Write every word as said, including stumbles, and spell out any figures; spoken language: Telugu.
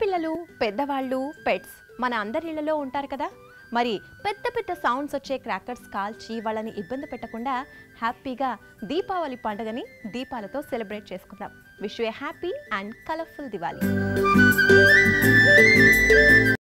చిన్నపిల్లలు, పెద్దవాళ్ళు, పెట్స్ మన అందరి ఇళ్లలో ఉంటారు కదా. మరి పెద్ద పెద్ద సౌండ్స్ వచ్చే క్రాకర్స్ కాల్చి వాళ్ళని ఇబ్బంది పెట్టకుండా హ్యాపీగా దీపావళి పండుగని దీపాలతో సెలబ్రేట్ చేసుకుందాం. Wish you a happy and colourful Diwali.